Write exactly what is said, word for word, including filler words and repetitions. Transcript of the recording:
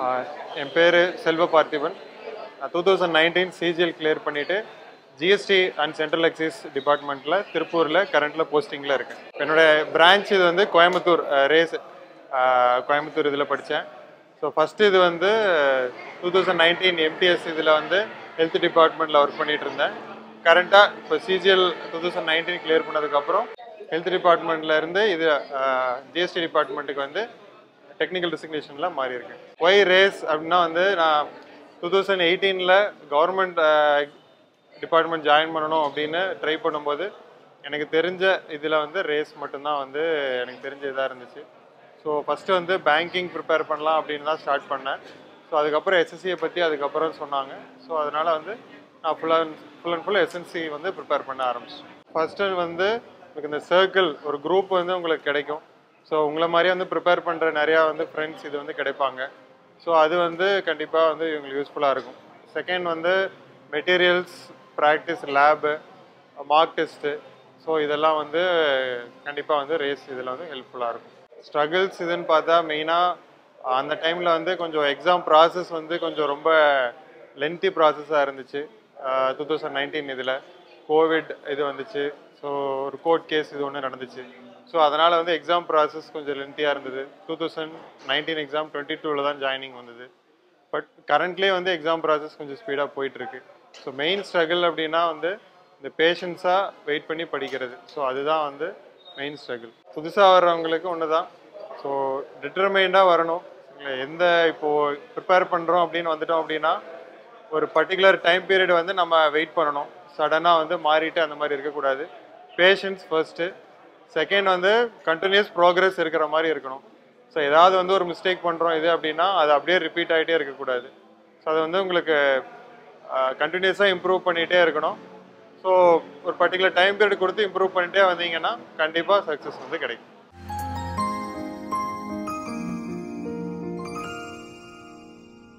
Uh, என் பேர் Selva Parthiban. twenty nineteen C G L clear பண்ணிட்டு G S T and Central Excise டிபார்ட்மெண்ட்டில் திருப்பூரில் கரண்ட்டில் போஸ்டிங்கில் இருக்கேன். என்னோட பிரான்ச் இது வந்து கோயம்புத்தூர் ரேஸ் கோயம்புத்தூர் இதில் படித்தேன். ஸோ ஃபஸ்ட்டு இது வந்து டூ தௌசண்ட் நைன்டீன் எம்டிஎஸ் இதில் வந்து ஹெல்த் டிபார்ட்மெண்ட்டில் ஒர்க் பண்ணிகிட்டு இருந்தேன். கரண்ட்டாக இப்போ CGL two thousand nineteen clear பண்ணதுக்கப்புறம் ஹெல்த் டிபார்ட்மெண்ட்லேருந்து இது ஜிஎஸ்டி டிபார்ட்மெண்ட்டுக்கு வந்து டெக்னிக்கல் ரெசிக்னேஷனில் மாறி இருக்கேன். ஒய் ரேஸ் அப்படின்னா வந்து நான் டூ தௌசண்ட் எயிட்டீனில் கவர்மெண்ட் டிபார்ட்மெண்ட் ஜாயின் பண்ணணும் அப்படின்னு ட்ரை பண்ணும்போது எனக்கு தெரிஞ்ச இதில் வந்து ரேஸ் மட்டும்தான் வந்து எனக்கு தெரிஞ்ச இதாக இருந்துச்சு. ஸோ ஃபஸ்ட்டு வந்து பேங்கிங் ப்ரிப்பேர் பண்ணலாம் அப்படின்னு தான் ஸ்டார்ட் பண்ணேன். ஸோ அதுக்கப்புறம் எஸ்எஸ்சியை பற்றி அதுக்கப்புறம் சொன்னாங்க. ஸோ அதனால் வந்து நான் full and full and full SNC வந்து ப்ரிப்பேர் பண்ண ஆரம்பிச்சேன். ஃபஸ்ட்டு வந்து உங்களுக்கு இந்த சர்க்கிள் ஒரு குரூப் வந்து உங்களுக்கு கிடைக்கும். ஸோ உங்களை மாதிரியே வந்து ப்ரிப்பேர் பண்ணுற நிறையா வந்து ஃப்ரெண்ட்ஸ் இது வந்து கிடைப்பாங்க. ஸோ அது வந்து கண்டிப்பாக வந்து இவங்களுக்கு யூஸ்ஃபுல்லாக இருக்கும். செகண்ட் வந்து materials, practice, lab, mock test, so இதெல்லாம் வந்து கண்டிப்பாக வந்து ரேஸ் இதில் வந்து ஹெல்ப்ஃபுல்லாக இருக்கும். ஸ்ட்ரகிள்ஸ் இதுன்னு பார்த்தா மெயினாக அந்த டைமில் வந்து கொஞ்சம் எக்ஸாம் ப்ராசஸ் வந்து கொஞ்சம் ரொம்ப லென்த்தி ப்ராசஸாக இருந்துச்சு. டூ தௌசண்ட் நைன்டீன் இதில் கோவிட் இது வந்துச்சு. ஸோ ஒரு கோர்ட் கேஸ் இது ஒன்று நடந்துச்சு. ஸோ அதனால் வந்து எக்ஸாம் ப்ராசஸ் கொஞ்சம் லென்த்தியாக இருந்தது. Two thousand nineteen exam twenty டூவில் தான் ஜாயினிங் வந்தது. பட் கரண்ட்லேயே வந்து எக்ஸாம் ப்ராசஸ் கொஞ்சம் ஸ்பீடாக போயிட்டுருக்கு. ஸோ மெயின் ஸ்ட்ரகிள் அப்படின்னா வந்து இந்த பேஷன்ஸாக வெயிட் பண்ணி படிக்கிறது. ஸோ அதுதான் வந்து மெயின் ஸ்ட்ரகிள். புதுசாக வர்றவங்களுக்கு ஒன்று தான். ஸோ டிட்டர்மைண்டாக வரணும். எந்த இப்போது ப்ரிப்பேர் பண்ணுறோம் அப்படின்னு வந்துட்டோம் அப்படின்னா ஒரு பர்டிகுலர் டைம் பீரியட் வந்து நம்ம வெயிட் பண்ணணும். சடனாக வந்து மாறிட்டு அந்த மாதிரி இருக்கக்கூடாது. Patience first. செகண்ட் வந்து கண்டினியூஸ் ப்ரோக்ரஸ் இருக்கிற மாதிரி இருக்கணும். ஸோ ஏதாவது வந்து ஒரு மிஸ்டேக் பண்ணுறோம் இது அப்படின்னா அது அப்படியே ரிப்பீட் ஆகிட்டே இருக்கக்கூடாது. ஸோ அது வந்து உங்களுக்கு கண்டினியூஸாக இம்ப்ரூவ் பண்ணிகிட்டே இருக்கணும். ஸோ ஒரு பர்டிகுலர் டைம் பீரியட் கொடுத்து இம்ப்ரூவ் பண்ணிகிட்டே வந்தீங்கன்னா கண்டிப்பாக சக்ஸஸ் வந்து கிடைக்கும்.